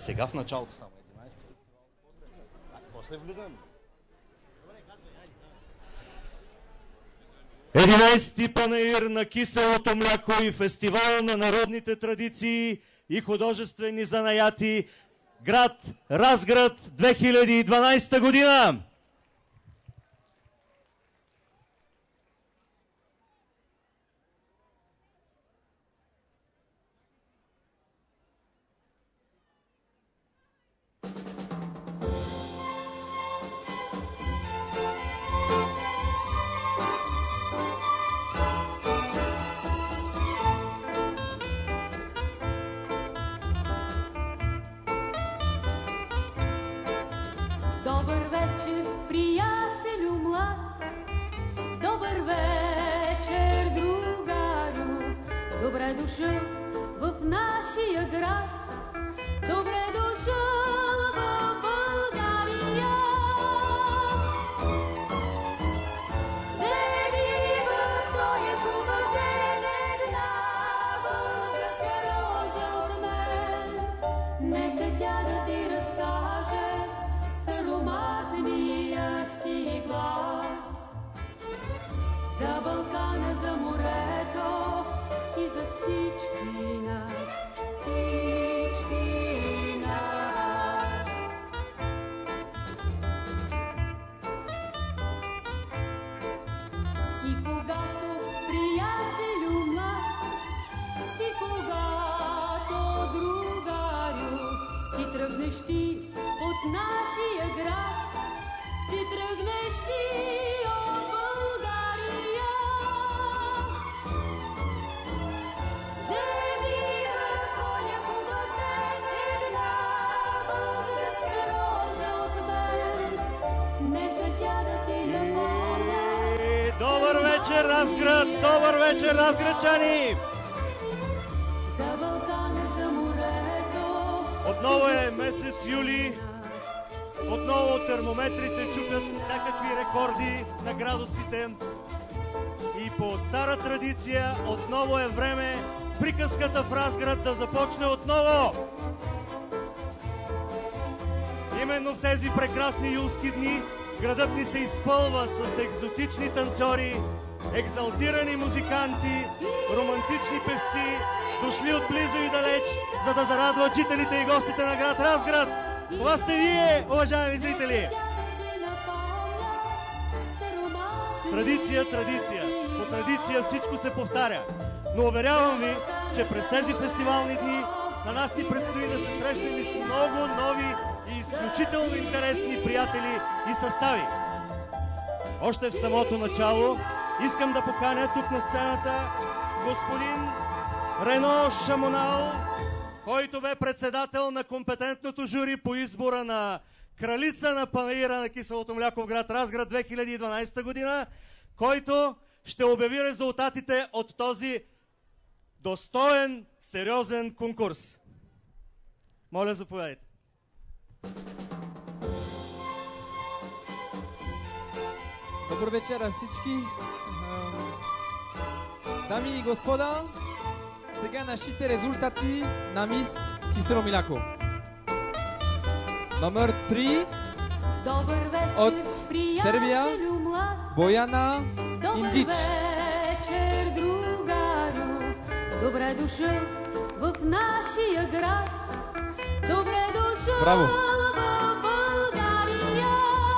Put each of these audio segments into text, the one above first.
Сега в началото само 11 фестивал. После влизам. 11-ти панаир на киселото мляко и фестивал на народните традиции и художествени занаяти, град Разград, 2012 година. Добре дошъл в нашия град, добре дошъл в България. Вземи в този хубав ден една българска роза от мен. Нека тя да ти разкаже с ароматния си глас за Балкана, за морето и за всички нас, всички нас. И когато, приятелю млад, и когато, другарю, си тръгнеш ти от нашия град, си тръгнеш ти от България. Добър вечер, Разград! Добър вечер, разградчани! Отново е месец юли. Отново термометрите чупят всякакви рекорди на градусите. И по стара традиция отново е време приказката в Разград да започне отново. Именно в тези прекрасни юлски дни градът ни се изпълва с екзотични танцори, екзалтирани музиканти, романтични певци, дошли отблизо и далеч, за да зарадват жителите и гостите на град Разград. Това сте вие, уважаеми зрители! Традиция, традиция. По традиция всичко се повтаря. Но уверявам ви, че през тези фестивални дни на нас ни предстои да се срещнем с много нови и изключително интересни приятели и състави. Още в самото начало искам да поканя тук на сцената господин Рено Шамонал, който бе председател на компетентното жури по избора на кралица на панаира на киселото мляко в град Разград 2012 година, който ще обяви резултатите от този достоен, сериозен конкурс. Моля, заповядайте. Добър вечер на всички. Дами и господа, сега нашите резултати на мис Кисело мляко. Номер 3 от Сърбия, Бояна Индич. Вечер, другарю, добре дошъл в нашия град, добре дошъл Браво. в България.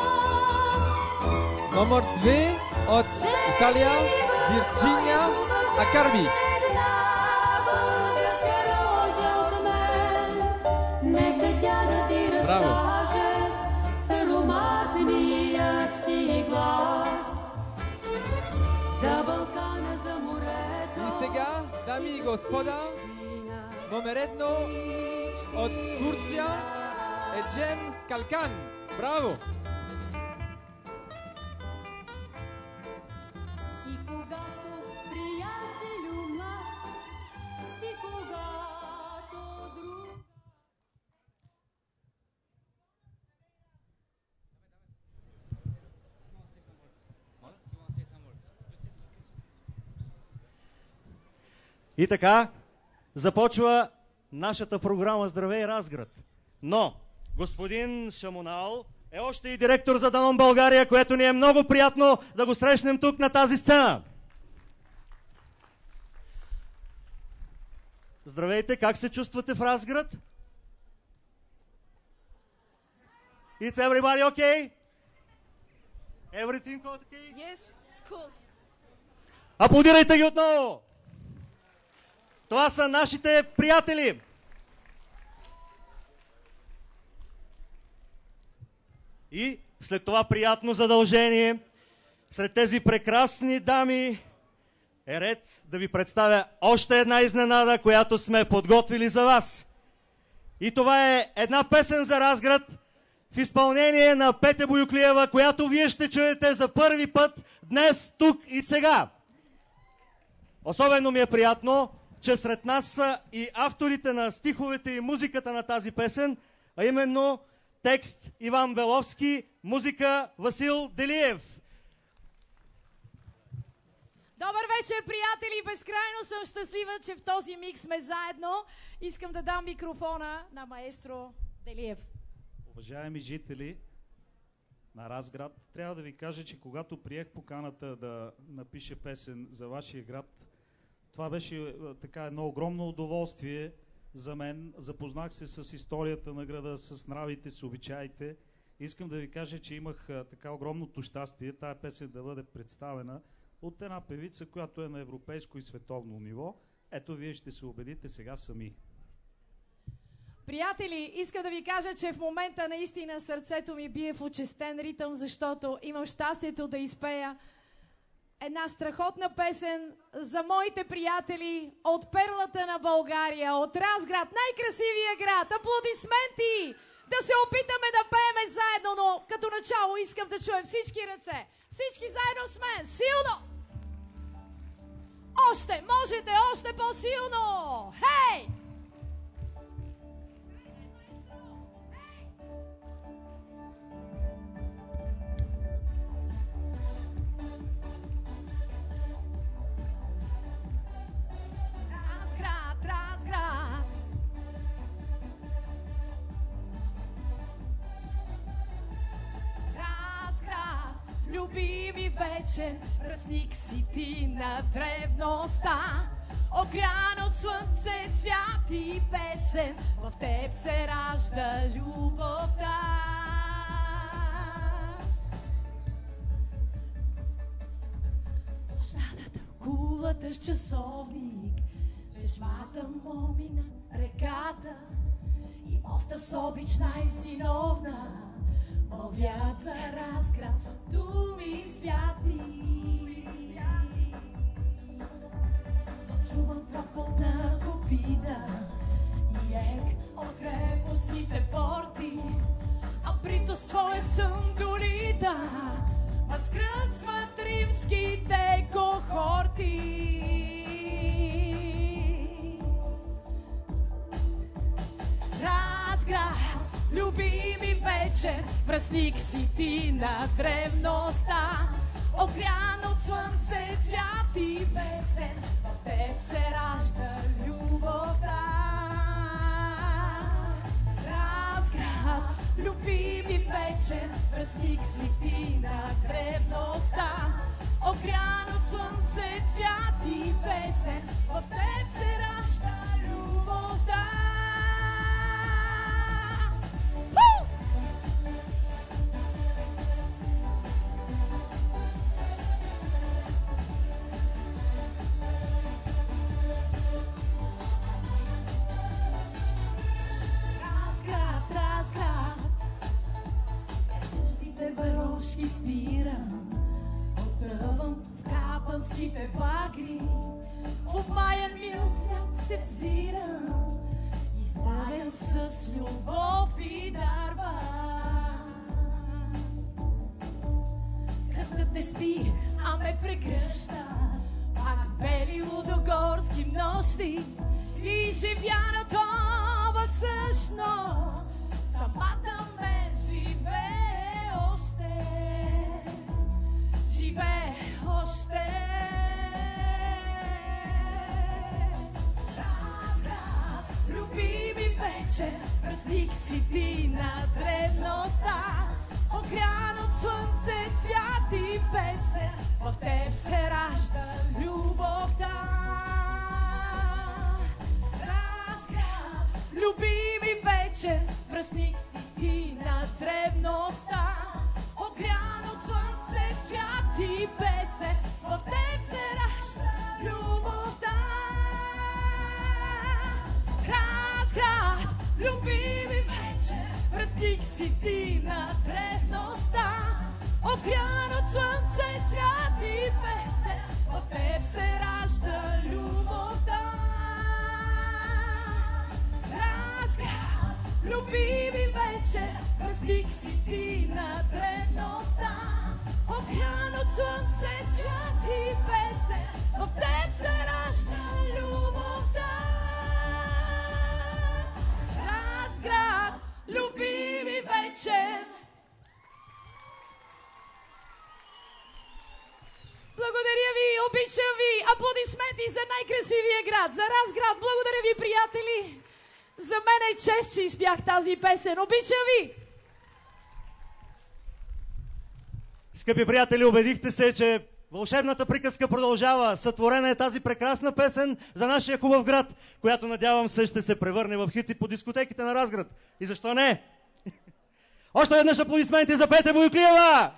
Номер 2 от Италия, Вирджиния Акарби. Браво. С ароматния си глас за Балкана, за морето. И сега, дами и господа, номер 1 от Турция е Джем Калкан. Браво! И когато, приятелю млад, и когато друг. И така, започва нашата програма Здравей, Разград. Но господин Шамонал е още и директор за Данон България, което ни е много приятно да го срещнем тук на тази сцена. Здравейте, как се чувствате в Разград? It's everybody okay? Everything okay? Yes, it's cool. Аплодирайте ги отново! Това са нашите приятели! И след това приятно задължение, сред тези прекрасни дами е ред да ви представя още една изненада, която сме подготвили за вас. И това е една песен за Разград в изпълнение на Петя Боюклиева, която вие ще чуете за първи път днес, тук и сега. Особено ми е приятно, че сред нас са и авторите на стиховете и музиката на тази песен, а именно текст Иван Беловски, музика Васил Делиев. Добър вечер, приятели! Безкрайно съм щастлива, че в този миг сме заедно. Искам да дам микрофона на маестро Делиев. Уважаеми жители на Разград, трябва да ви кажа, че когато приех поканата да напиша песен за вашия град, това беше така едно огромно удоволствие за мен. Запознах се с историята на града, с нравите, с обичаите. Искам да ви кажа, че имах така огромното щастие тая песен да бъде представена от една певица, която е на европейско и световно ниво. Ето, вие ще се убедите сега сами. Приятели, искам да ви кажа, че в момента наистина сърцето ми бие в учестен ритъм, защото имам щастието да изпея една страхотна песен за моите приятели от перлата на България, от Разград, най-красивия град. Аплодисменти! Да се опитаме да пееме заедно, но като начало искам да чуем всички ръце. Всички заедно с мен. Силно! Още! Можете още по-силно! Хей! Разград! Любими вечер, празник си ти на древността. Огрян от слънце, цвят и песен, в теб се ражда любовта. Площадата, кулата с часовник, чешмата момина, реката и моста с обич най-синовна. Овят за Разград, думи святи. Чувам тропот на копита и ек от крепостните порти, а прито своя сън долита възкръсват римските кохорти. Разград, любими вечер, връзник си ти на древността. Огрян от слънце, цвят и песен, в теб се ражда любовта. Разград, любими вечер, връзник си ти на древността. Огрян от слънце, цвят и песен, в теб се ражда любовта. Варошки спирам, отъвам в капанските багри, в обмаян мир свят се взирам, издавен с любов и дарба. Кръвът не спи, а ме прегръща, пак бели лудогорски нощи и живяното във същност самата ме живее. Живее още. Разград, любими вечер, вечер, празник си ти на древността. Огрян от слънце, цвят и песен, в теб се ражда любовта. Разград, любими вечер, празник си ти на древността. Огрян от слънце, цвят и песен, в теб се ражда любовта. Разград, любими вечер, празник си ти на древността. Огрян от слънце, цвят и песен, в теб се ражда любовта. Разград, любими вечер, празник си ти на древността. Огрян от слънце, цвят и песен, в теб се ражда любовта. Разград, любими вечер. Благодаря ви, обичам ви. Аплодисменти за най-красивия град, за Разград. Благодаря ви, приятели. За мен е чест, че изпях тази песен. Обичам ви. Скъпи приятели, убедихте се, че вълшебната приказка продължава. Сътворена е тази прекрасна песен за нашия хубав град, която надявам се ще се превърне в хит и по дискотеките на Разград. И защо не? Още веднъж аплодисменти за Петя Бояклиева!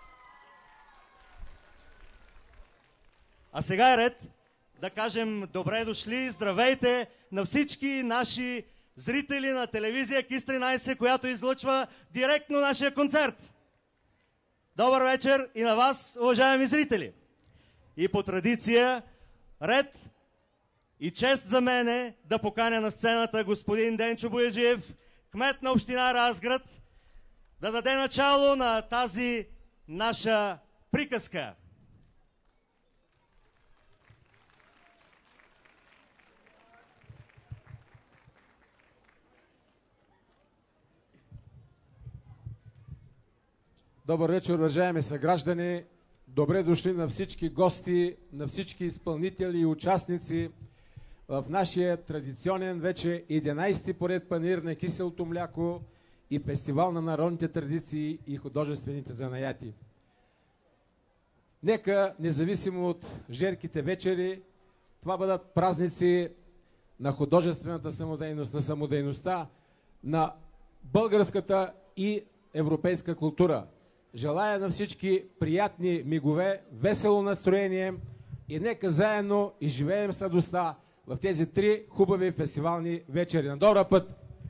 А сега е ред да кажем добре дошли, здравейте на всички наши зрители на телевизия КИС 13, която излъчва директно нашия концерт. Добър вечер и на вас, уважаеми зрители! И по традиция, ред и чест за мене да поканя на сцената господин Денчо Бояджиев, кмет на община Разград, да даде начало на тази наша приказка. Добър вечер, уважаеми съграждани! Добре дошли на всички гости, на всички изпълнители и участници в нашия традиционен вече 11-ти поред панаир на киселото мляко и фестивал на народните традиции и художествените занаяти. Нека, независимо от жерките вечери, това бъдат празници на художествената самодейност, на самодейността, на българската и европейска култура. Желая на всички приятни мигове, весело настроение и нека заедно изживеем с радостта в тези 3 хубави фестивални вечери. На добър път!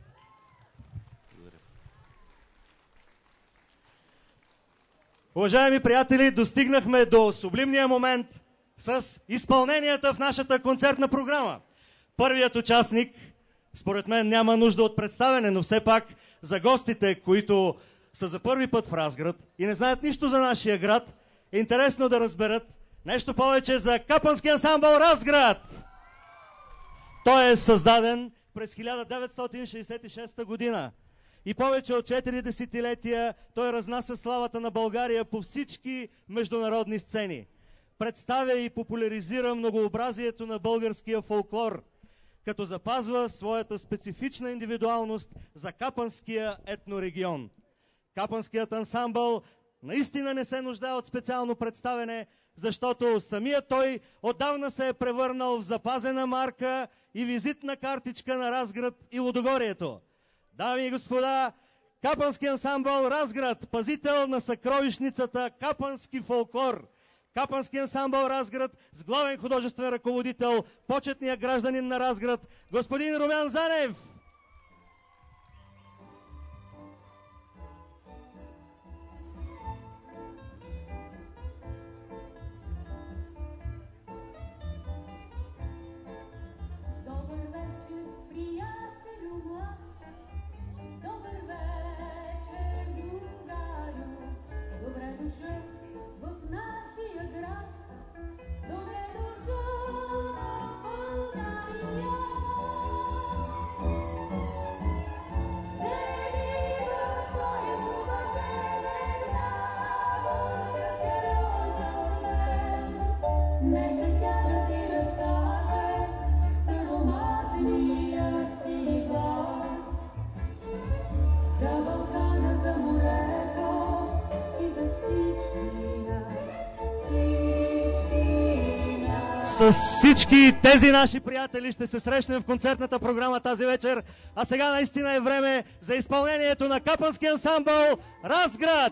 Уважаеми приятели, достигнахме до сублимния момент с изпълненията в нашата концертна програма. Първият участник, според мен, няма нужда от представяне, но все пак за гостите, които са за първи път в Разград и не знаят нищо за нашия град, е интересно да разберат нещо повече за Капънски ансамбъл Разград. Той е създаден през 1966 година и повече от 4 десетилетия той разнася славата на България по всички международни сцени. Представя и популяризира многообразието на българския фолклор, като запазва своята специфична индивидуалност за Капънския етнорегион. Капънският ансамбъл наистина не се нуждае от специално представене, защото самият той отдавна се е превърнал в запазена марка и визитна картичка на Разград и Лудогорието. Дами и господа, Капънски ансамбъл Разград, пазител на съкровищницата Капънски фолклор. Капънски ансамбъл Разград с главен художествен ръководител, почетния гражданин на Разград, господин Румян Занев. С всички тези наши приятели ще се срещнем в концертната програма тази вечер. А сега наистина е време за изпълнението на капански ансамбъл Разград.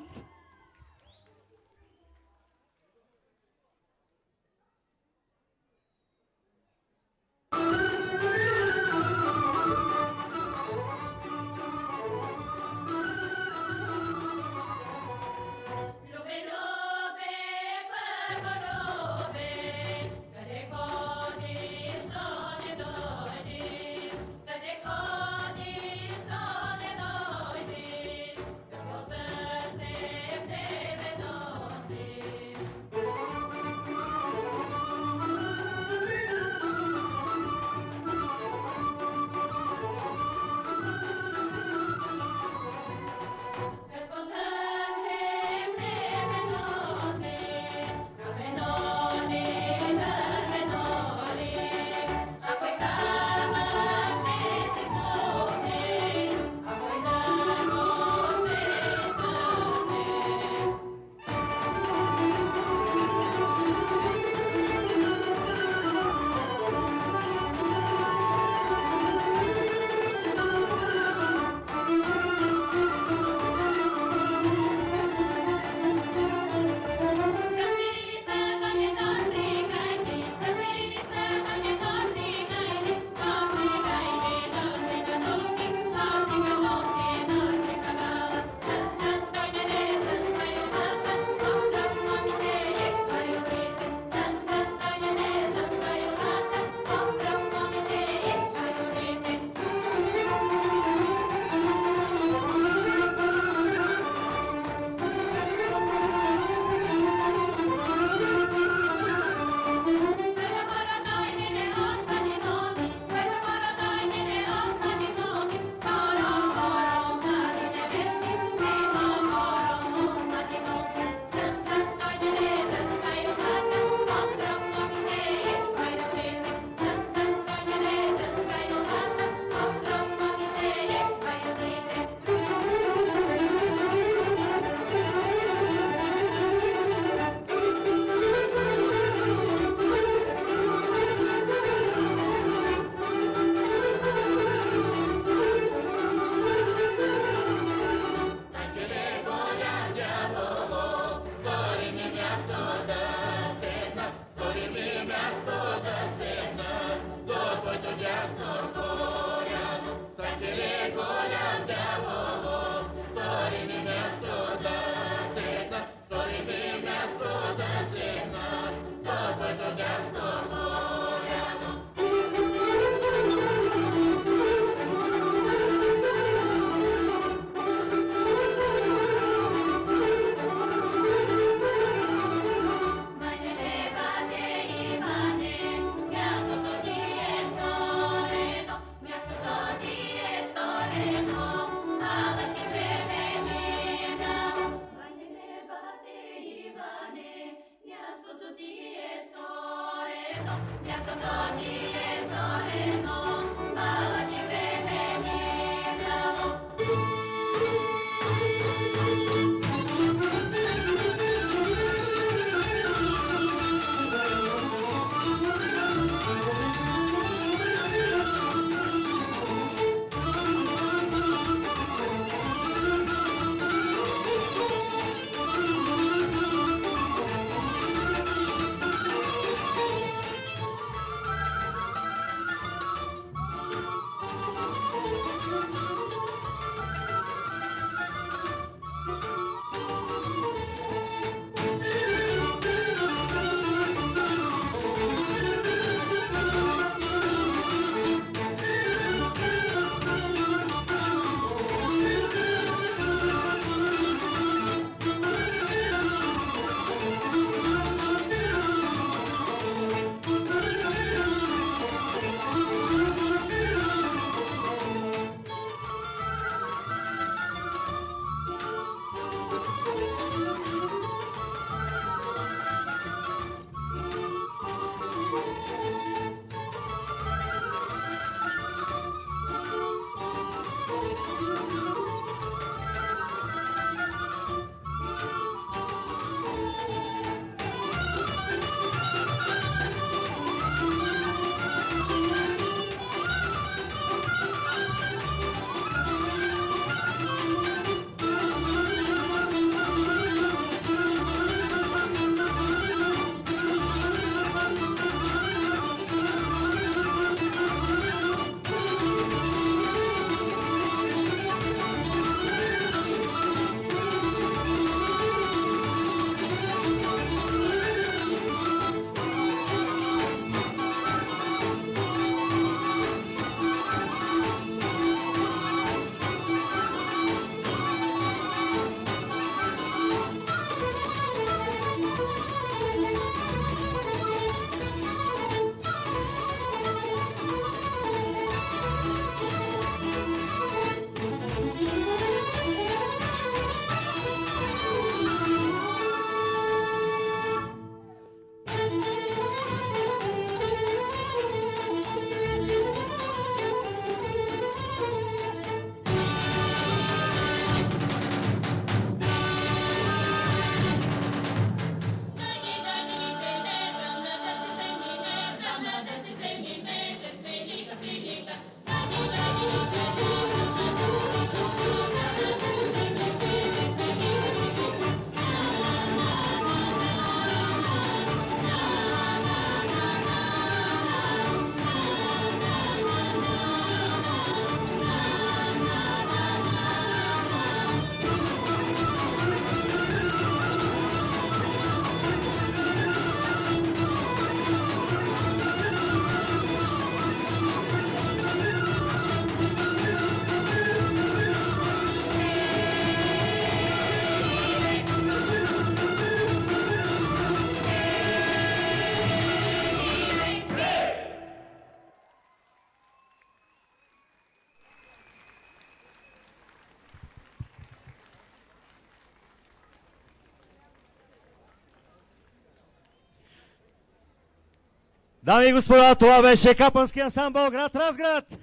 Дами и господа, това беше Капански ансамбъл град Разград.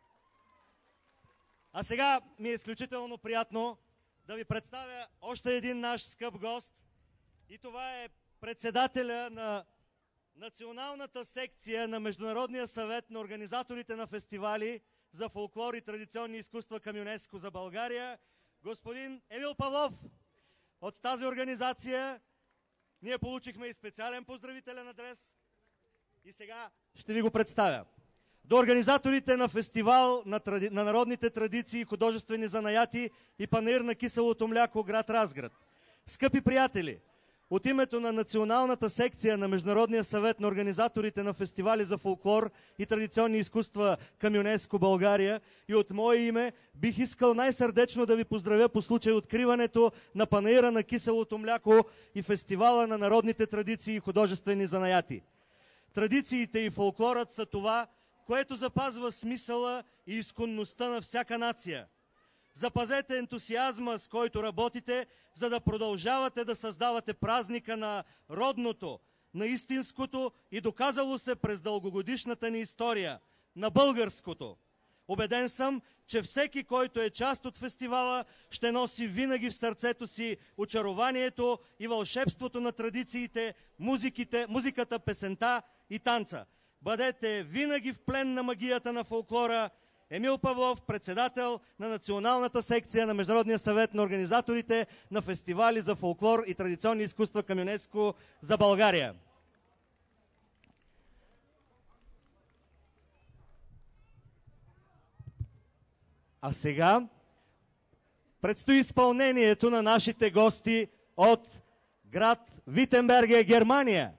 А сега ми е изключително приятно да ви представя още един наш скъп гост. И това е председателя на Националната секция на Международния съвет на организаторите на фестивали за фолклор и традиционни изкуства към ЮНЕСКО за България, господин Емил Павлов. От тази организация ние получихме и специален поздравителен адрес и сега ще ви го представя. До организаторите на фестивал на народните традиции, художествени занаяти и панаир на киселото мляко град Разград. Скъпи приятели, от името на Националната секция на Международния съвет на организаторите на фестивали за фолклор и традиционни изкуства към ЮНЕСКО България и от мое име бих искал най-сърдечно да ви поздравя по случай откриването на панаира на киселото мляко и фестивала на народните традиции и художествени занаяти. Традициите и фолклорът са това, което запазва смисъла и изконността на всяка нация. Запазете ентусиазма, с който работите, за да продължавате да създавате празника на родното, на истинското и доказало се през дългогодишната ни история, на българското. Убеден съм, че всеки, който е част от фестивала, ще носи винаги в сърцето си очарованието и вълшебството на традициите, музиката, песента и танца. Бъдете винаги в плен на магията на фолклора. Емил Павлов, председател на Националната секция на Международния съвет на организаторите на фестивали за фолклор и традиционни изкуства към ЮНЕСКО за България. А сега предстои изпълнението на нашите гости от град Витенберге, Германия.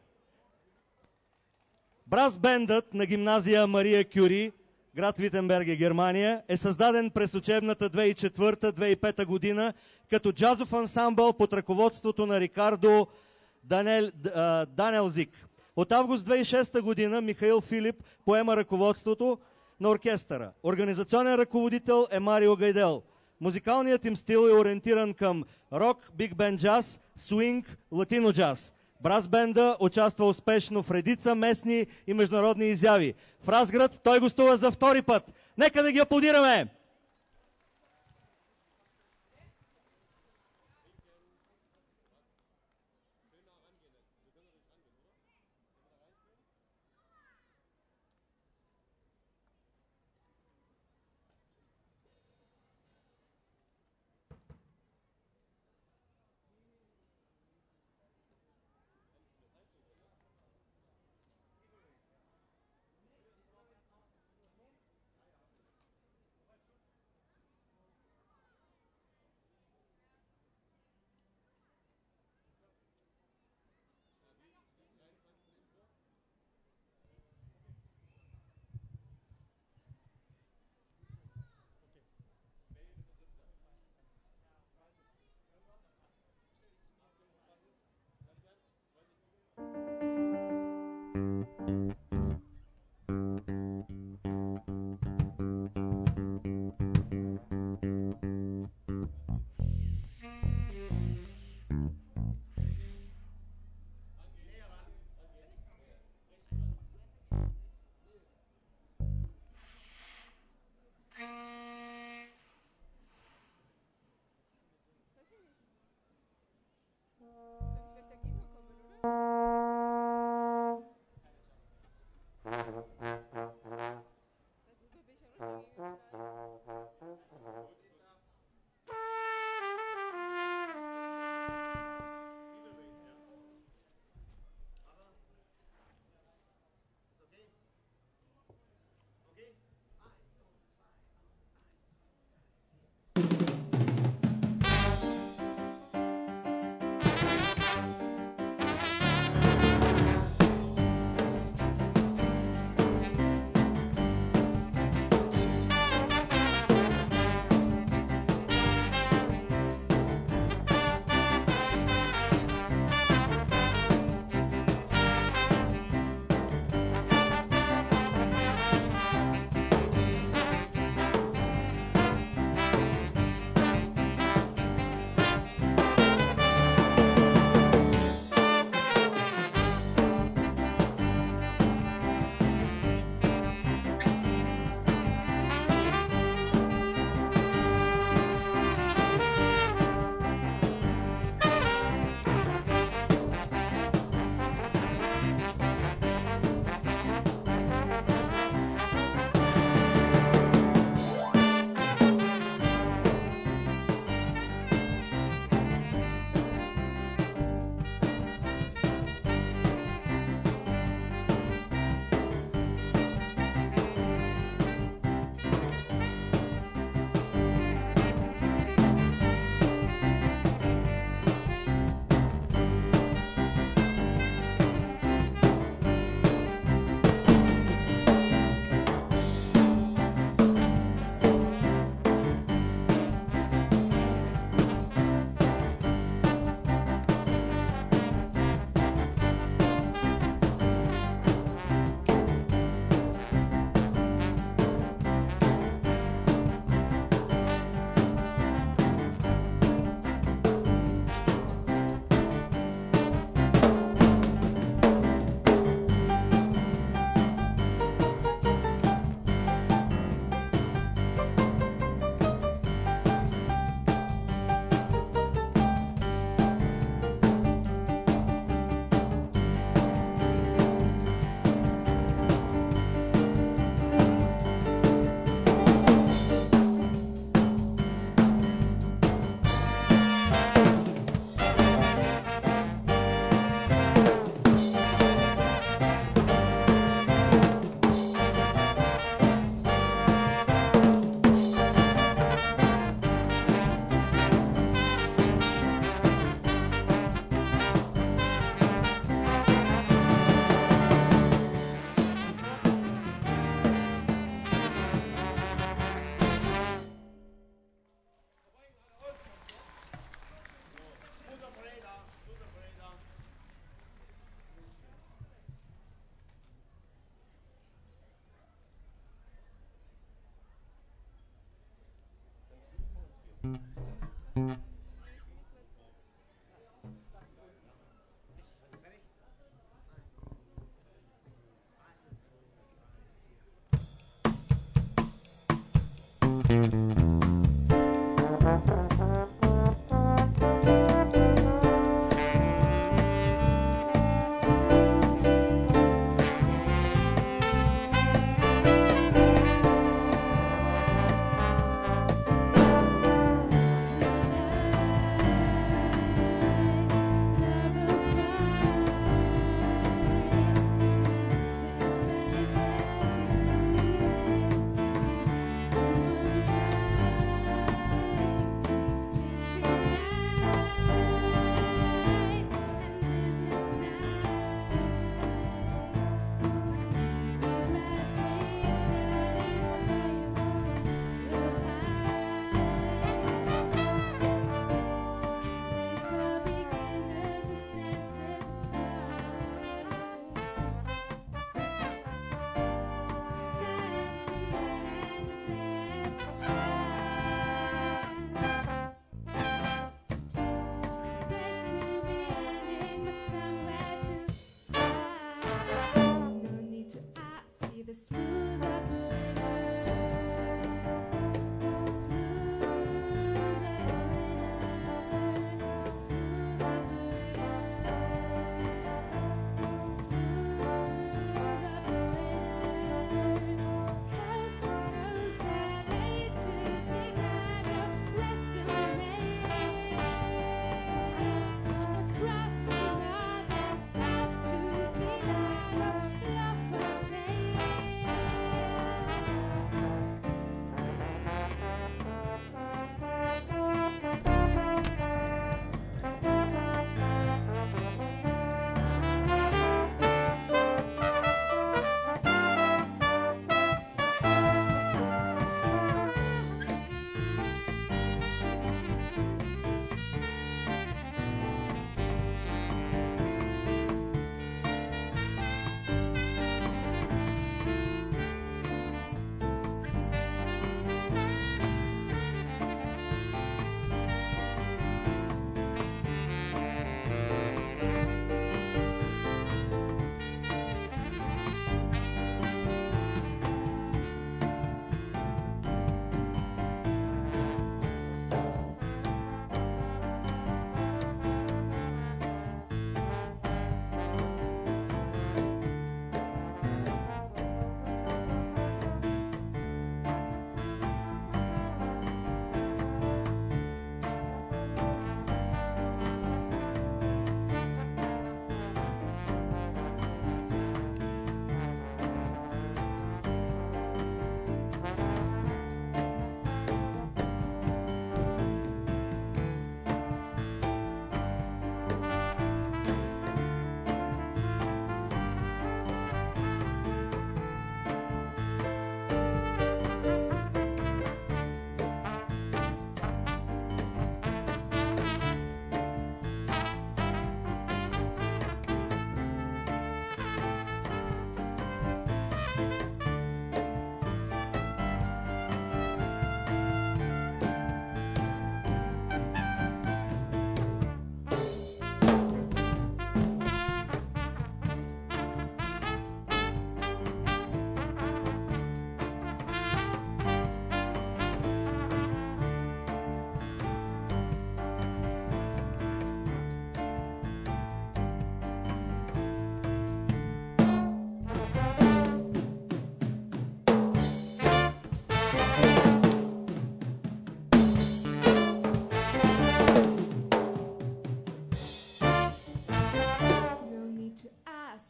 Брас-бендът на гимназия Мария Кюри, град Витенберге, Германия, е създаден през учебната 2004-2005 година като джазов ансамбъл под ръководството на Рикардо Данелзик. От август 2006 година Михаил Филип поема ръководството на оркестъра. Организационен ръководител е Марио Гайдел. Музикалният им стил е ориентиран към рок, биг бенд джаз, свинг, латино джаз. Брас-бенда участва успешно в редица местни и международни изяви. В Разград той гостува за втори път. Нека да ги аплодираме!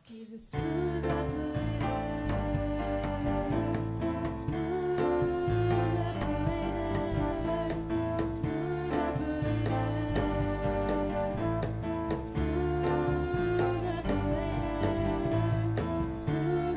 He's a smooth operator, smooth operator, smooth operator, smooth operator, smooth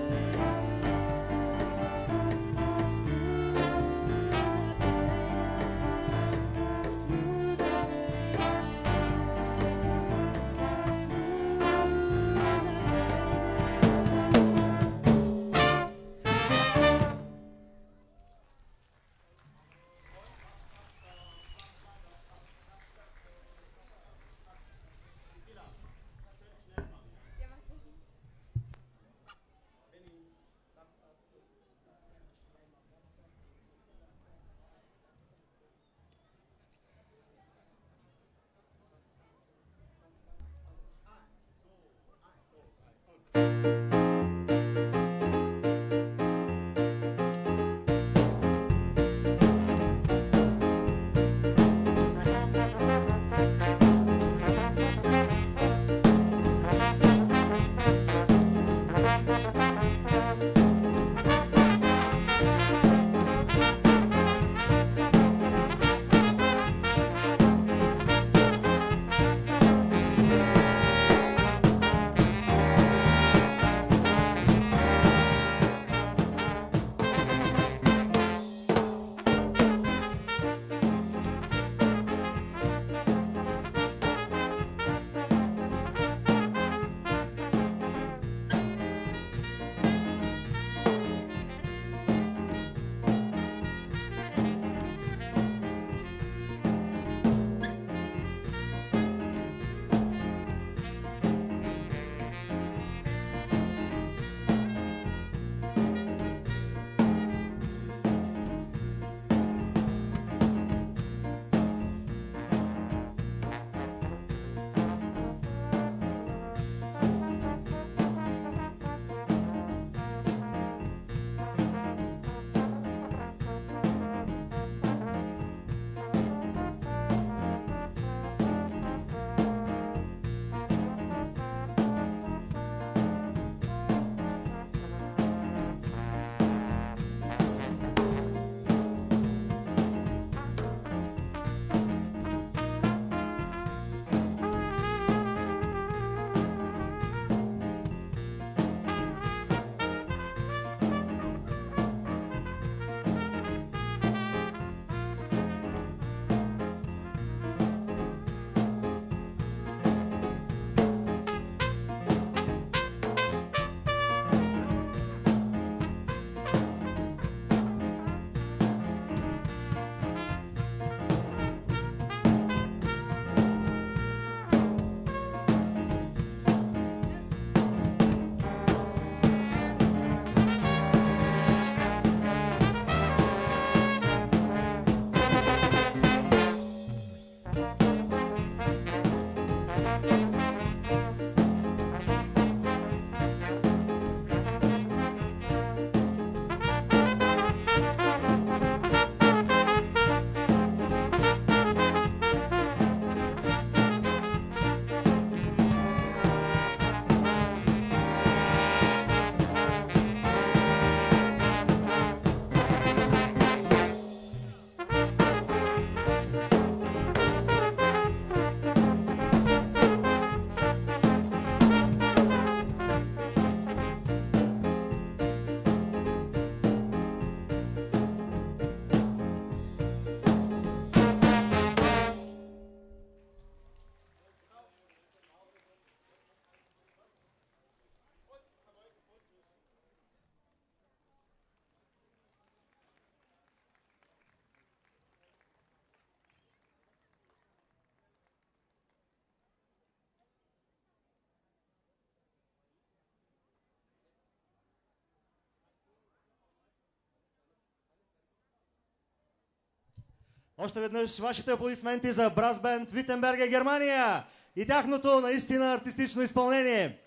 Още веднъж вашите аплодисменти за брас бенд Витенберга, Германия и тяхното наистина артистично изпълнение.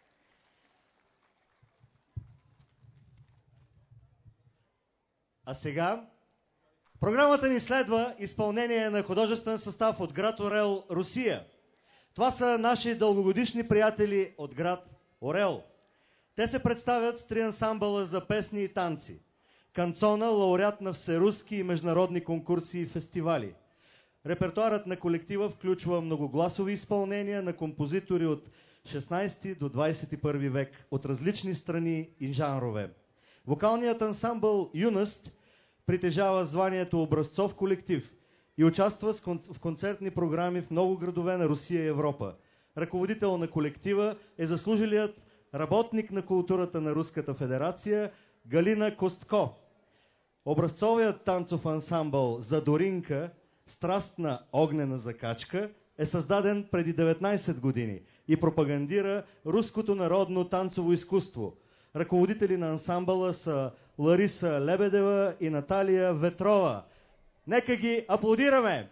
А сега програмата ни следва изпълнение на художествен състав от град Орел, Русия. Това са наши дългогодишни приятели от град Орел. Те се представят с 3 ансамбъла за песни и танци. Канцона, лауреат на всеруски и международни конкурси и фестивали. Репертуарът на колектива включва многогласови изпълнения на композитори от 16 до 21 век от различни страни и жанрове. Вокалният ансамбъл Юност притежава званието образцов колектив и участва в концертни програми в много градове на Русия и Европа. Ръководител на колектива е заслужилият работник на културата на Руската федерация Галина Костко. Образцовият танцов ансамбъл Задоринка, страстна огнена закачка, е създаден преди 19 години и пропагандира руското народно танцово изкуство. Ръководители на ансамбъла са Лариса Лебедева и Наталия Ветрова. Нека ги аплодираме!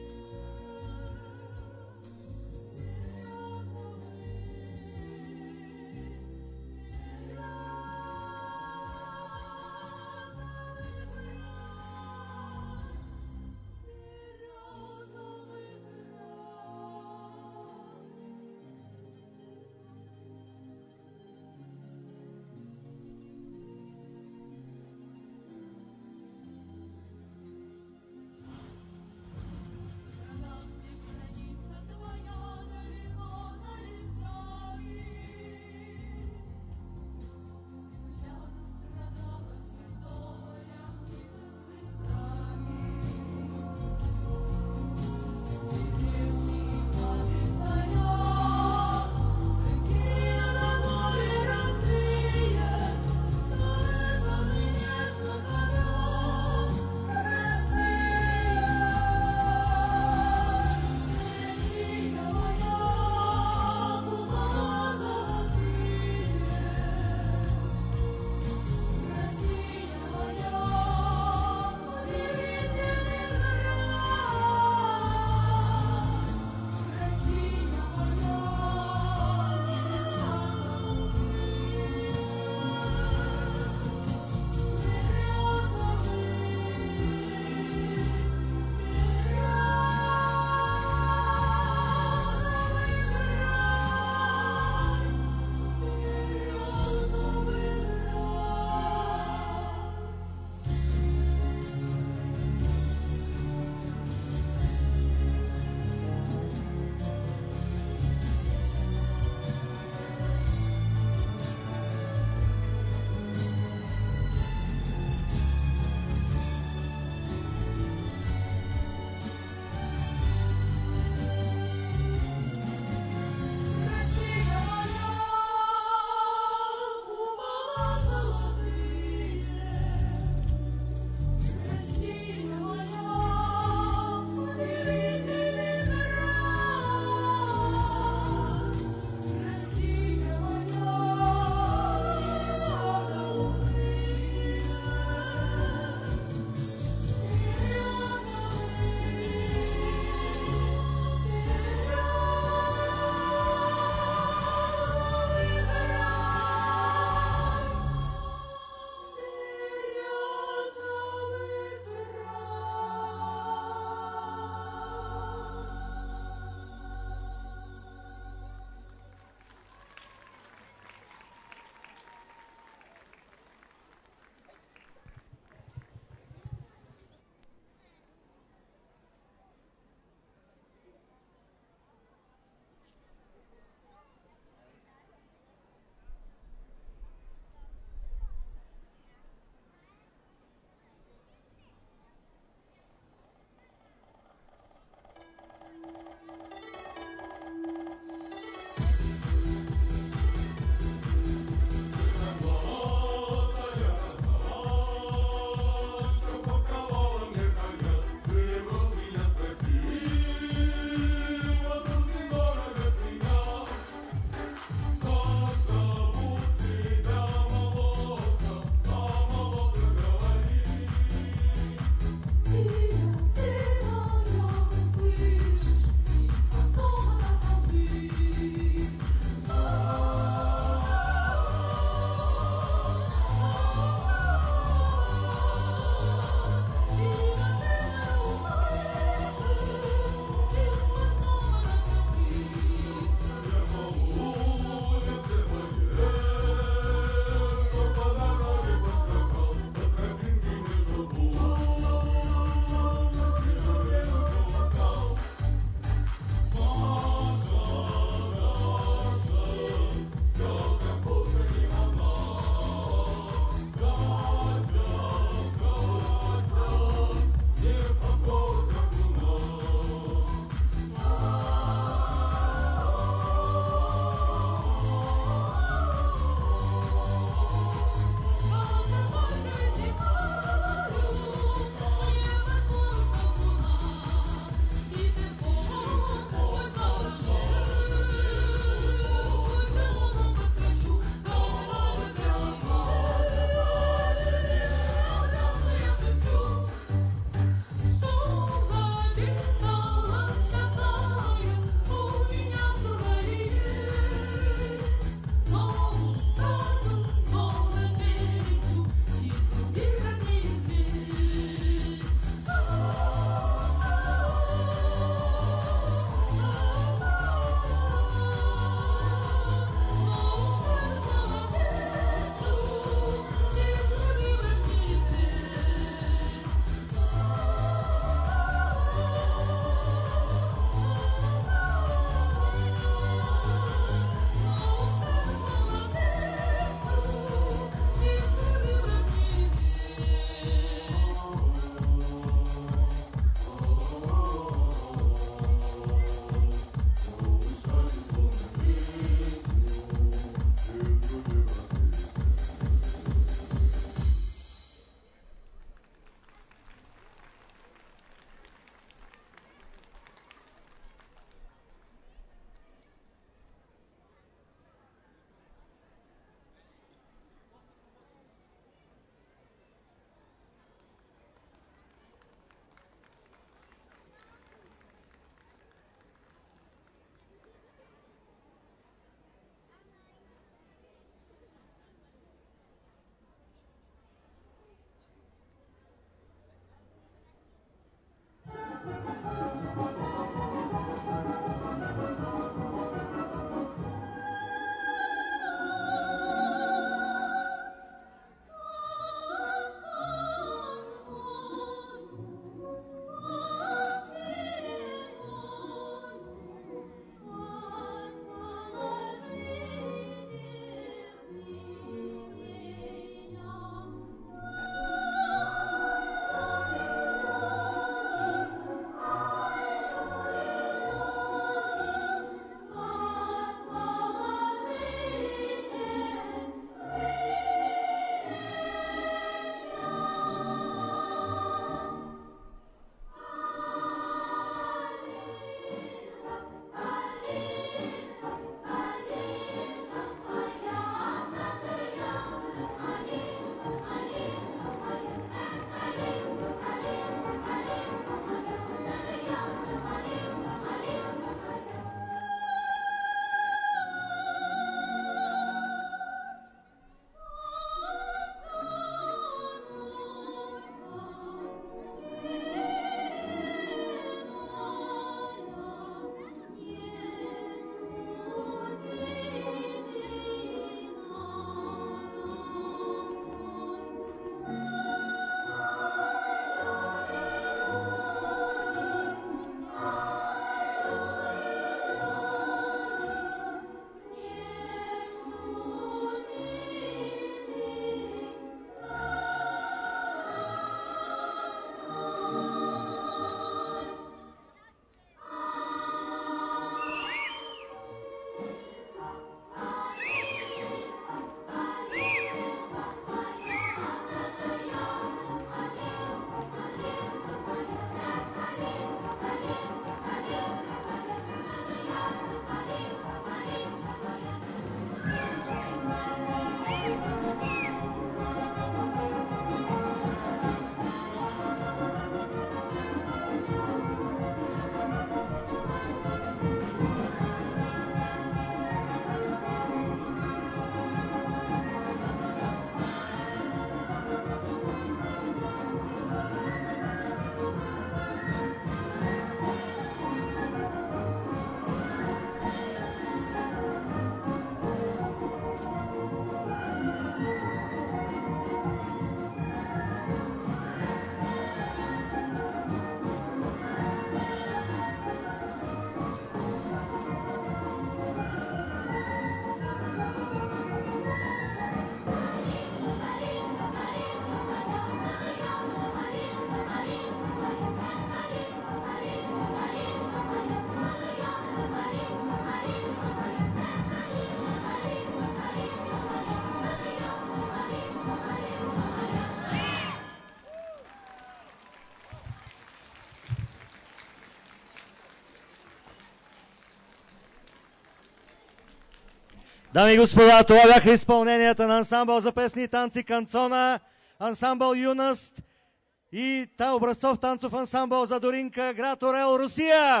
Дами и господа, това бяха изпълненията на ансамбъл за песни и танци Канцона, ансамбъл Юност и образцов танцов ансамбъл за Доринка, град Орел, Русия.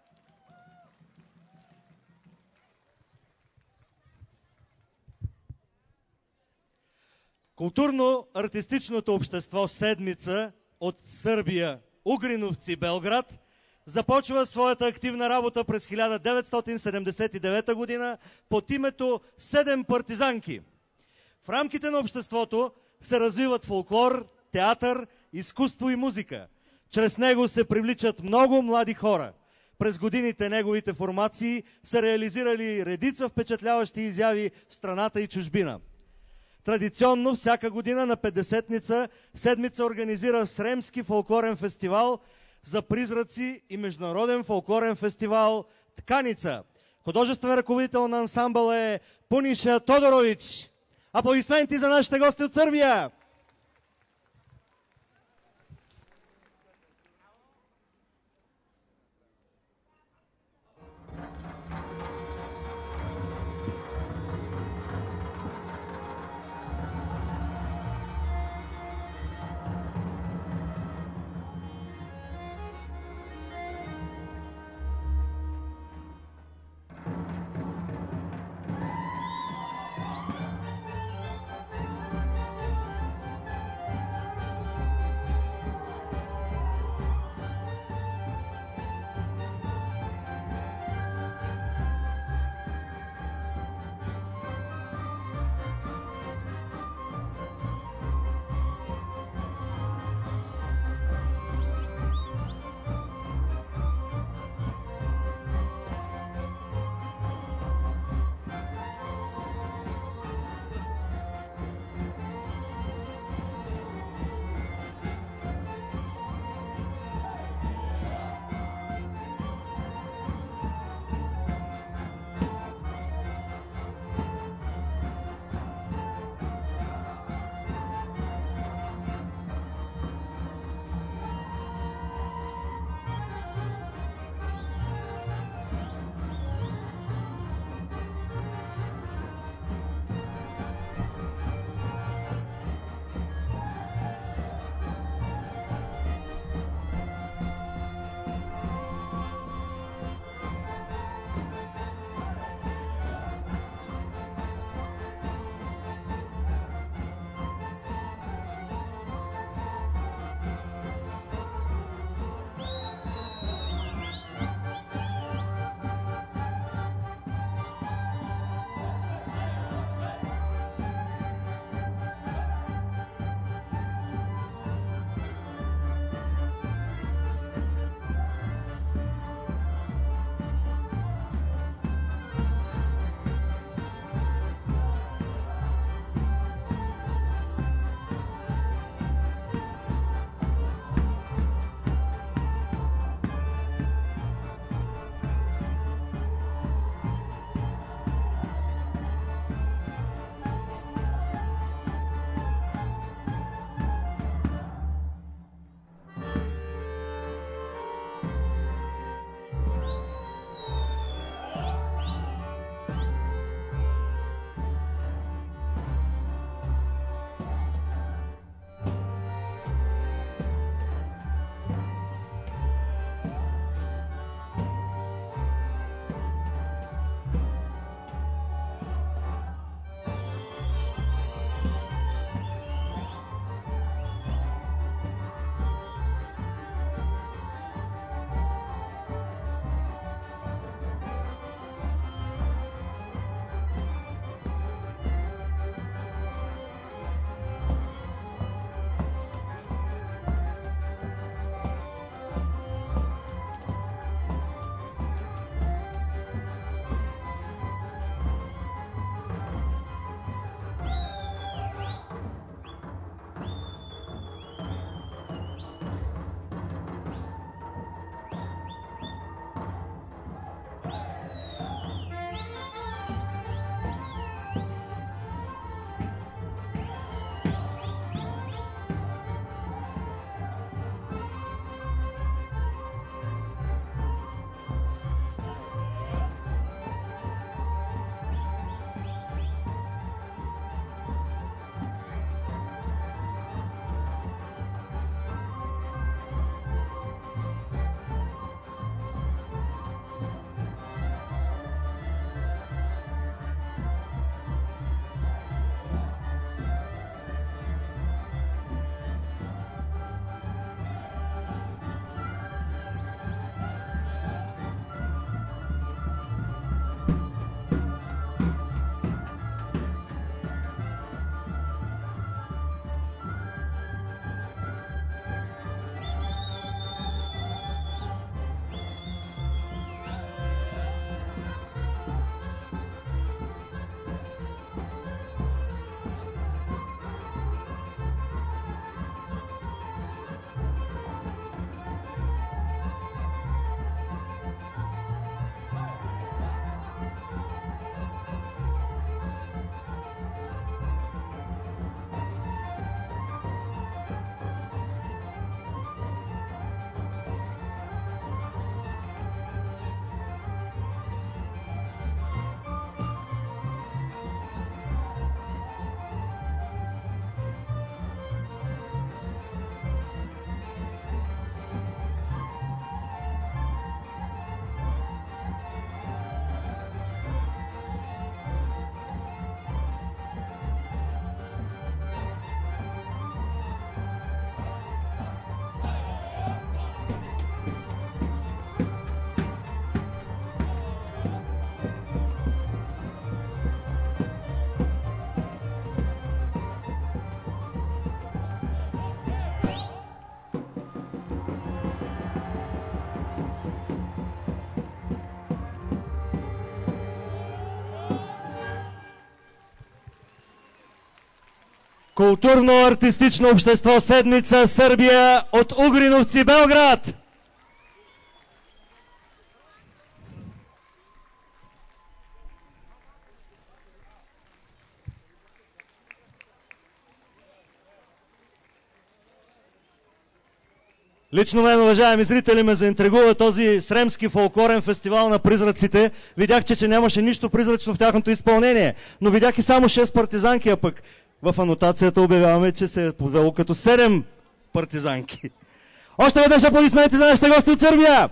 Културно-артистичното общество Седмица от Сърбия, Угриновци, Белград, започва своята активна работа през 1979 година под името Седем партизанки. В рамките на обществото се развиват фолклор, театър, изкуство и музика. Чрез него се привличат много млади хора. През годините неговите формации са реализирали редица впечатляващи изяви в страната и чужбина. Традиционно всяка година на 50-ница Седмица организира Сремски фолклорен фестивал за призраци и международен фолклорен фестивал Тканица. Художествен ръководител на ансамбъла е Пуниша Тодорович. Аплодисменти за нашите гости от Сърбия! Културно-артистично общество Седмица Сърбия от Угриновци, Белград. Лично мен, уважаеми зрители, ме заинтригува този сремски фолклорен фестивал на призраците. Видях, че нямаше нищо призрачно в тяхното изпълнение, но видях и само 6 партизанки, а пък в анотацията обявяваме, че се е повело като 7 партизанки. Още веднъж аплодисменти за нашите гости от Сърбия!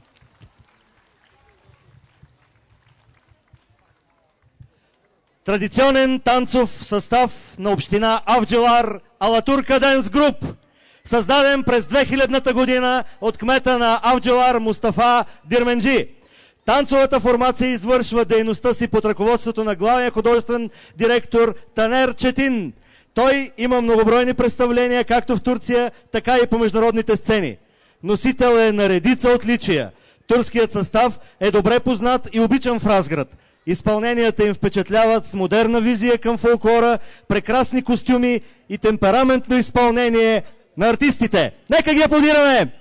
Традиционен танцов състав на община Авджелар Алатурка Денс Груп, създаден през 2000-та година от кмета на Авджелар Мустафа Дирменджи. Танцовата формация извършва дейността си под ръководството на главния художествен директор Танер Четин. Той има многобройни представления както в Турция, така и по международните сцени. Носител е на редица отличия. Турският състав е добре познат и обичан в Разград. Изпълненията им впечатляват с модерна визия към фолклора, прекрасни костюми и темпераментно изпълнение на артистите. Нека ги аплодираме!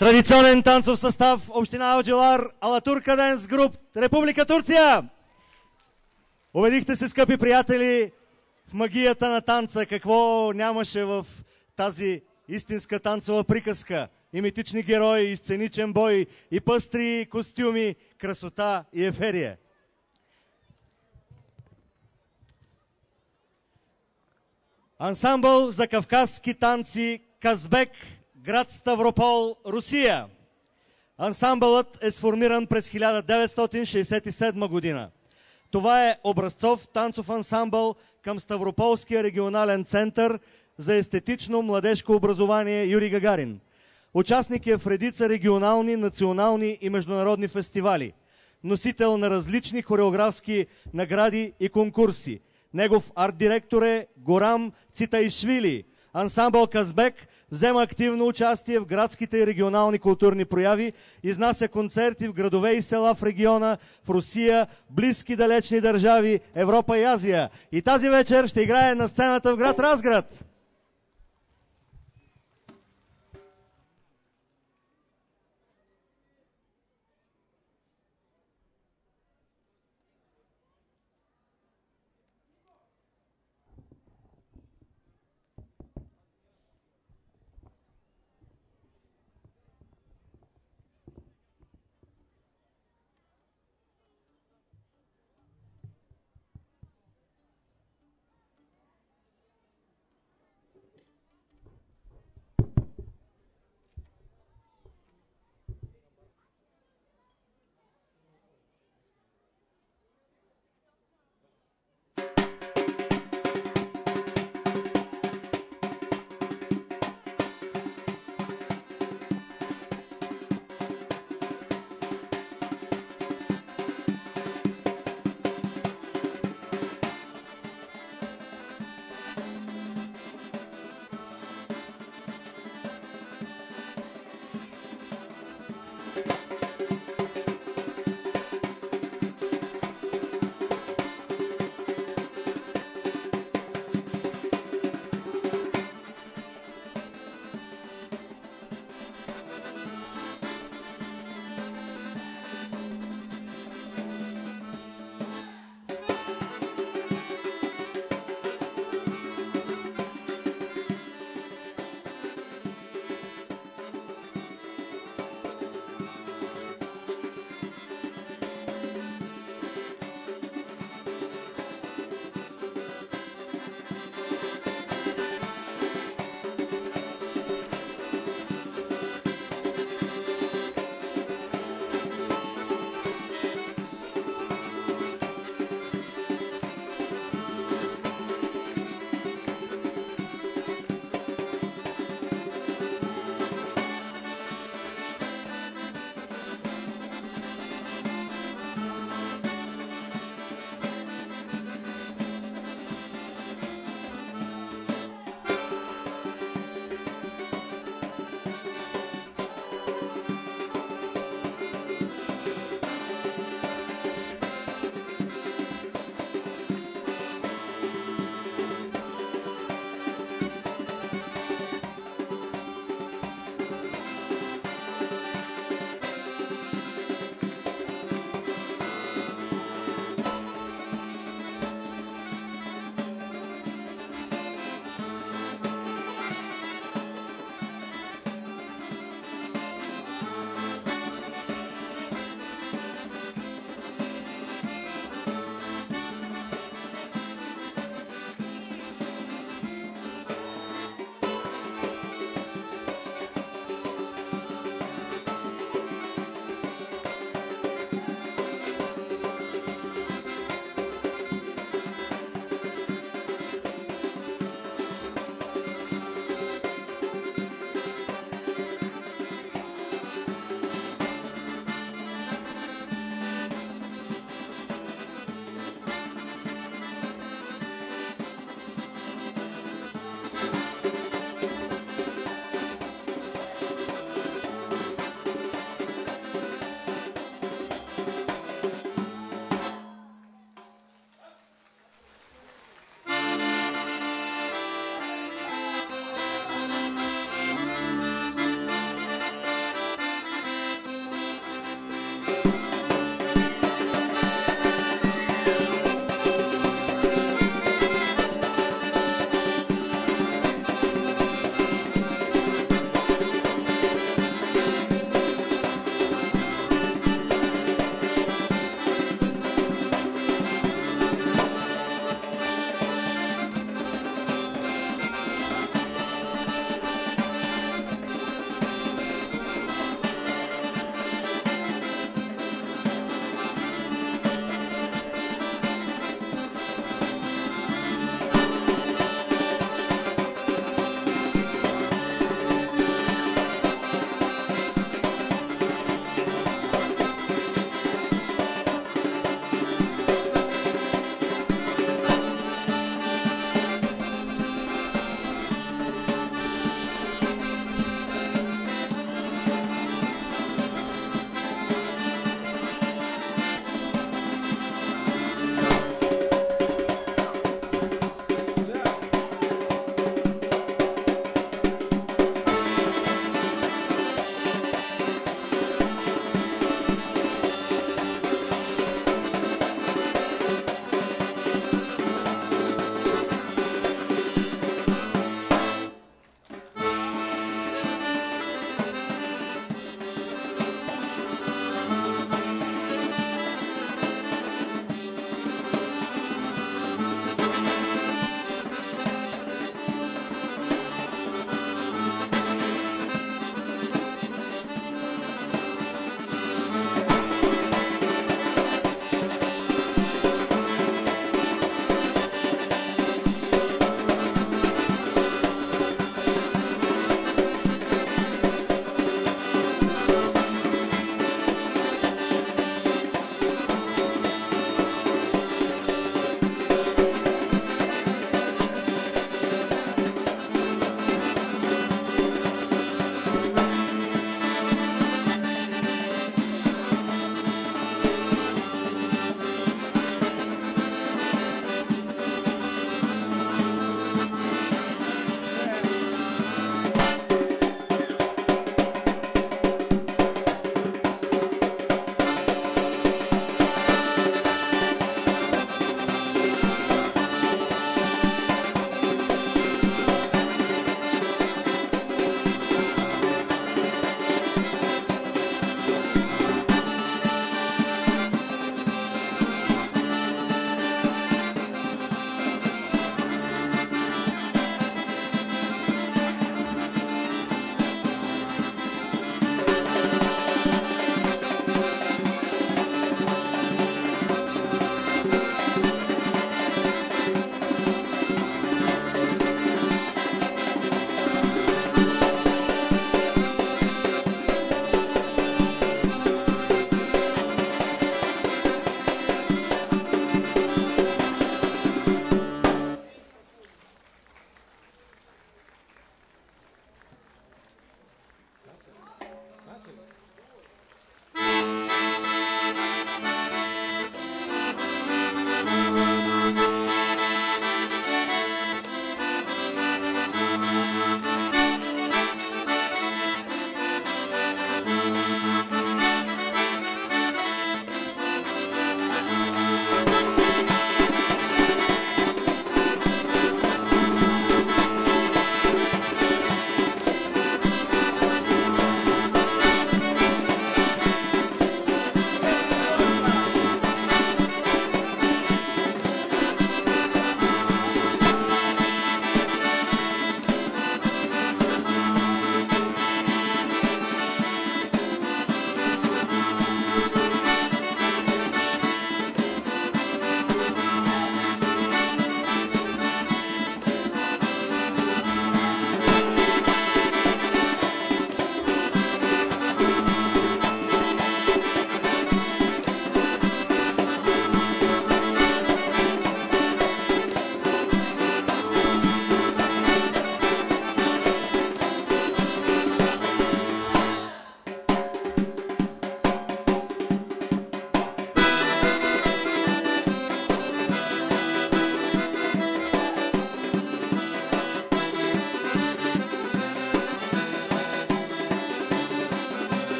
Традиционен танцов състав Община Авджилар, Алатурка Денс Груп, Република Турция. Убедихте се, скъпи приятели, в магията на танца. Какво нямаше в тази истинска танцова приказка? И митични герои, и сценичен бой, и пъстри костюми, красота и еферия. Ансамбъл за кавказски танци Казбек, град Ставропол, Русия. Ансамбълът е сформиран през 1967 година. Това е образцов танцов ансамбъл към Ставрополския регионален център за естетично младежко образование Юрий Гагарин. Участник е в редица регионални, национални и международни фестивали. Носител на различни хореографски награди и конкурси. Негов арт-директор е Горам Цитаишвили. Ансамбъл Казбек взема активно участие в градските и регионални културни прояви, изнася концерти в градове и села в региона, в Русия, близки далечни държави, Европа и Азия. И тази вечер ще играе на сцената в град Разград.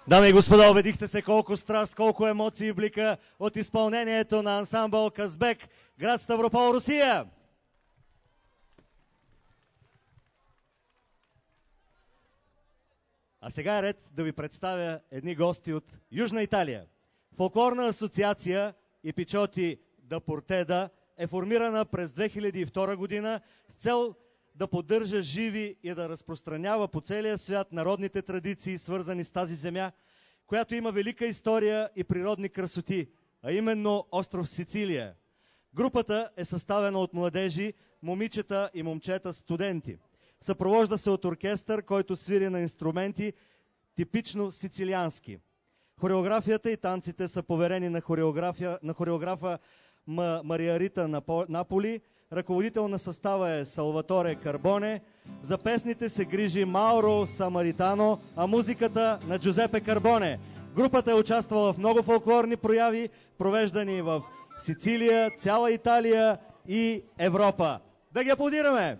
Дами и господа, убедихте се колко страст, колко емоции блика от изпълнението на ансамбъл Казбек, град Ставропол, Русия. А сега е ред да ви представя едни гости от Южна Италия. Фолклорна асоциация Ипичоти да Портеда е формирана през 2002 година с цел да поддържа живи и да разпространява по целия свят народните традиции, свързани с тази земя, която има велика история и природни красоти, а именно остров Сицилия. Групата е съставена от младежи, момичета и момчета студенти. Съпровожда се от оркестър, който свири на инструменти типично сицилиански. Хореографията и танците са поверени на хореографа Мария Рита Наполи. Ръководител на състава е Салваторе Карбоне. За песните се грижи Мауро Самаритано, а музиката на Джузепе Карбоне. Групата е участвала в много фолклорни прояви, провеждани в Сицилия, цяла Италия и Европа. Да ги аплодираме!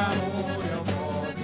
amore un poco.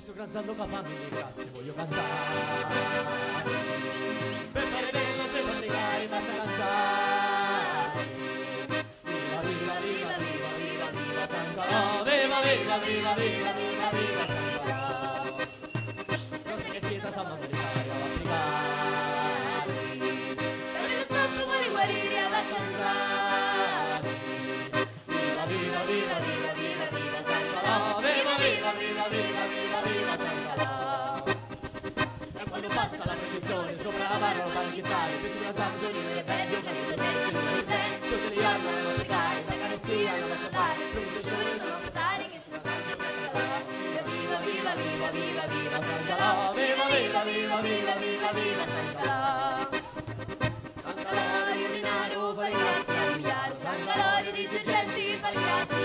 sto cantando con la famiglia, grazie, voglio cantare. Per fare bene, per fabbricare, basta cantare. Viva, viva, viva, viva, viva, viva San Calò. Viva, viva, viva, viva, viva, viva San Calò. Non sei che siete a San Mamericare, a fabbricare. Per il santo vuole guarire, ad accantare. Viva, viva, viva, viva, viva, viva San Calò. Viva, viva, viva, viva, viva, viva San Calò. E quando passa la processione sopra la barra lo fanno chittare. Penso che la santo di nelle bende, un canto dentro di te. Tutti li hanno a non pregare, la carestia non la salvare. Processione sono portare che sono santi San Calò. Viva, viva, viva, viva, viva San Calò. Viva, viva, viva, viva, viva, viva San Calò. San Calò di ordinario fa i grazie al miliardo. San Calò di dirigenti fa i grazie.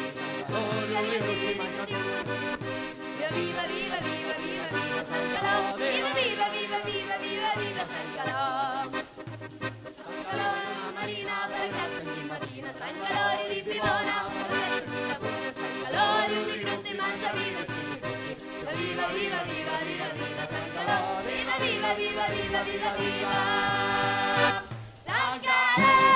Viva, viva, viva, viva, viva San Calò. Viva, viva, viva, viva, viva, viva San Calò. San Calò è una marina per grazie di mattina. San Calò di Pivona per grazie di lavoro. San Calò di grande mangia vino e viva, viva, viva, viva, viva San Calò. Viva, viva, viva, viva, viva, viva San Calò.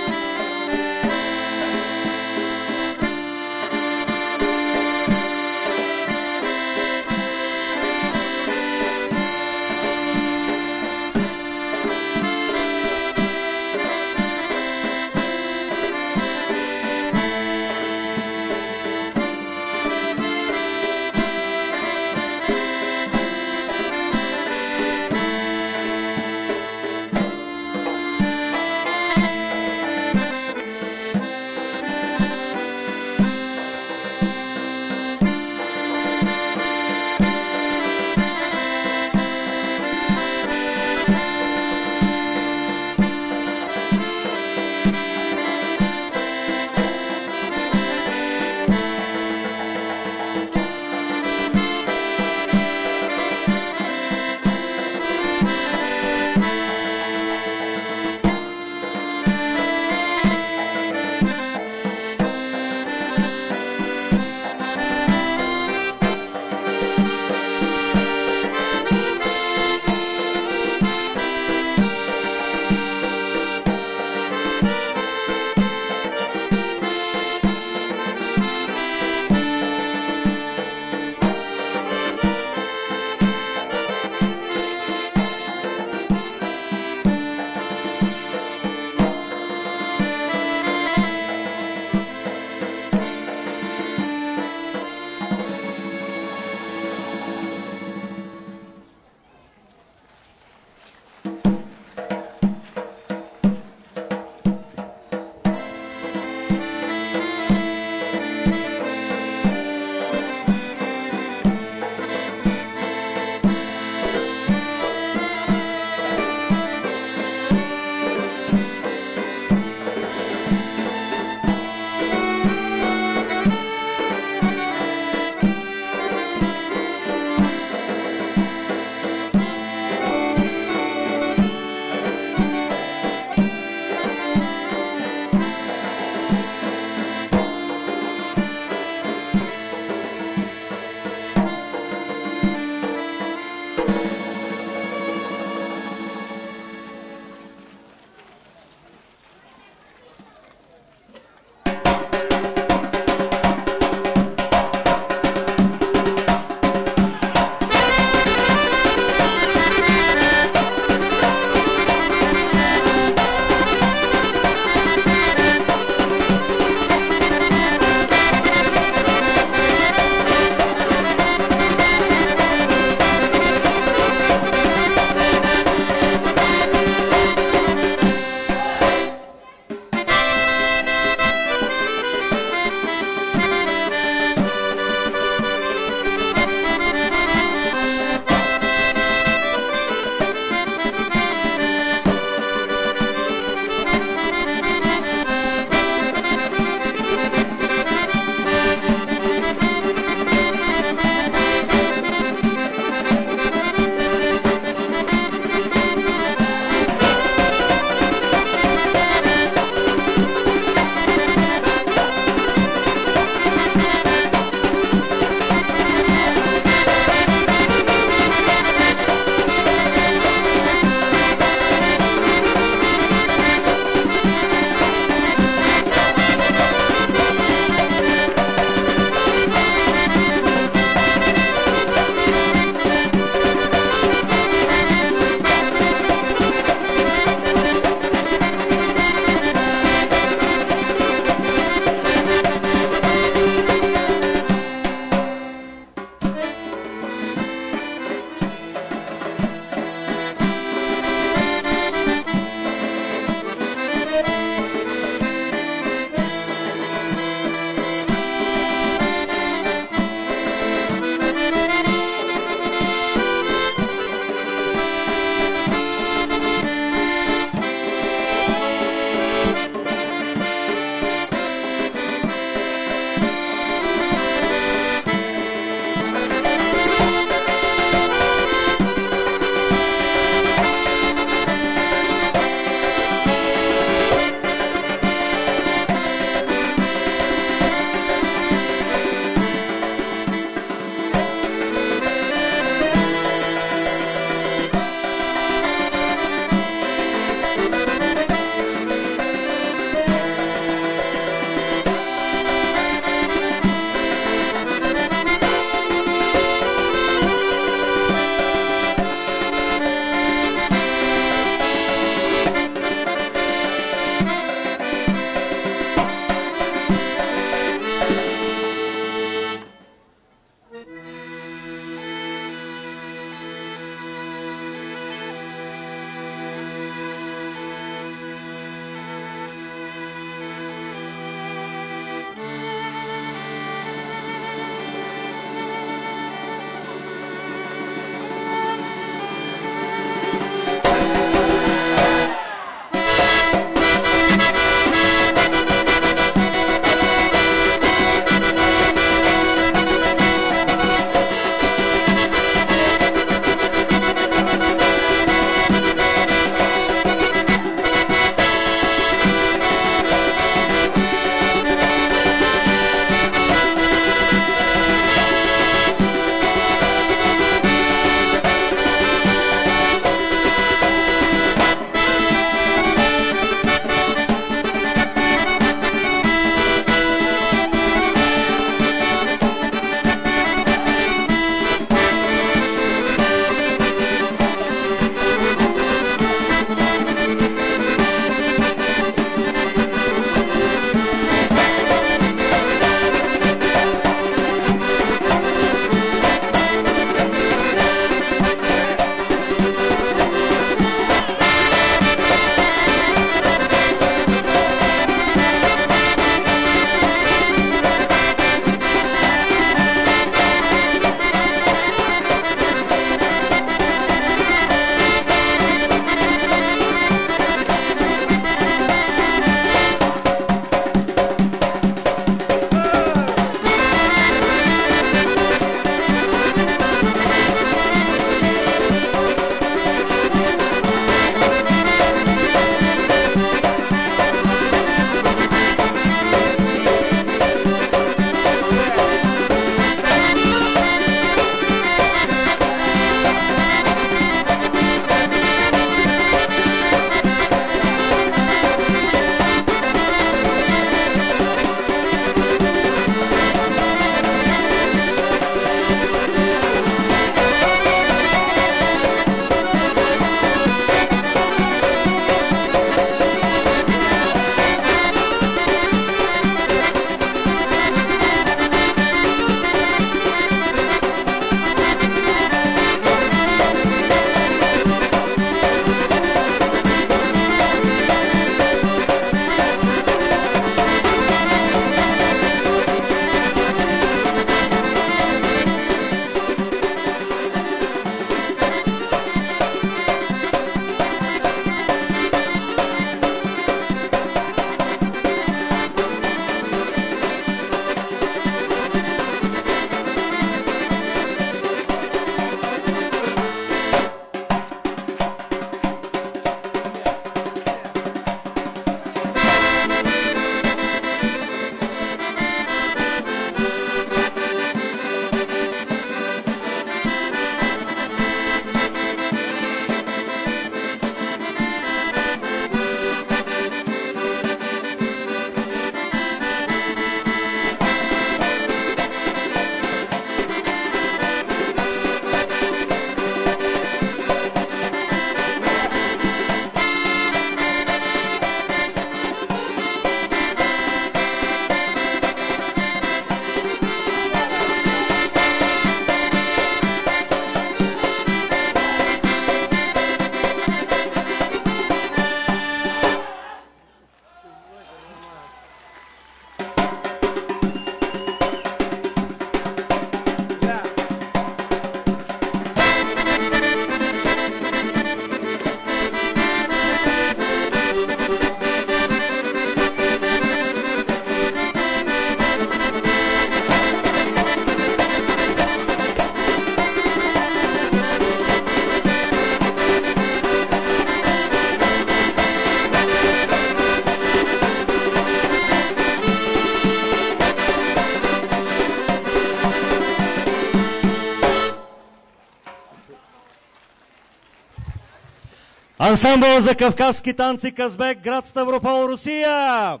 Ансамбъл за кавказски танци Казбек, град Ставропол, Русия!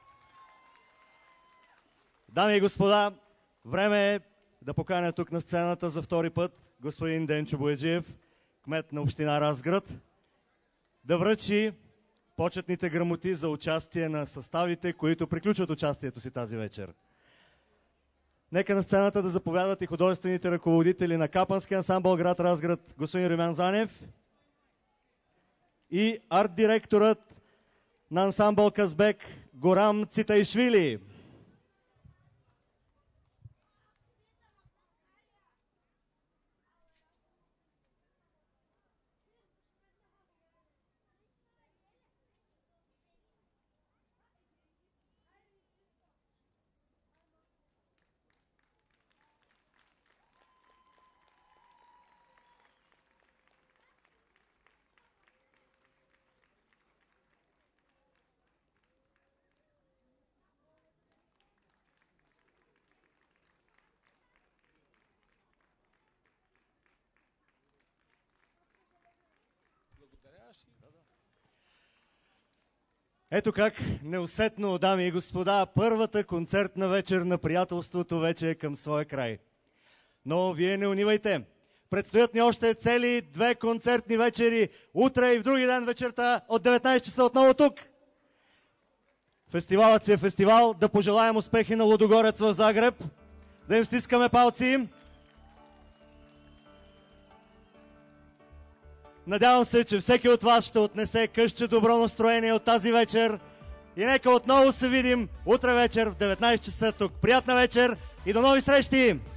Дами и господа, време е да поканя тук на сцената за втори път господин Денчо Бояджиев, кмет на община Разград, да връчи почетните грамоти за участие на съставите, които приключват участието си тази вечер. Нека на сцената да заповядат и художествените ръководители на Капански ансамбъл град Разград, господин Румян Занев, и арт-директорът на ансамбъл Казбек Горам Цитаишвили. Ето как неусетно, дами и господа, първата концертна вечер на приятелството вече е към своя край. Но вие не унивайте. Предстоят ни още цели 2 концертни вечери, утре и в други ден вечерта от 19 часа отново тук. Фестивалът си е фестивал, да пожелаем успехи на Лудогорец в Загреб, да им стискаме палци. Надявам се, че всеки от вас ще отнесе късче добро настроение от тази вечер. И нека отново се видим утре вечер в 19 часа тук. Приятна вечер и до нови срещи!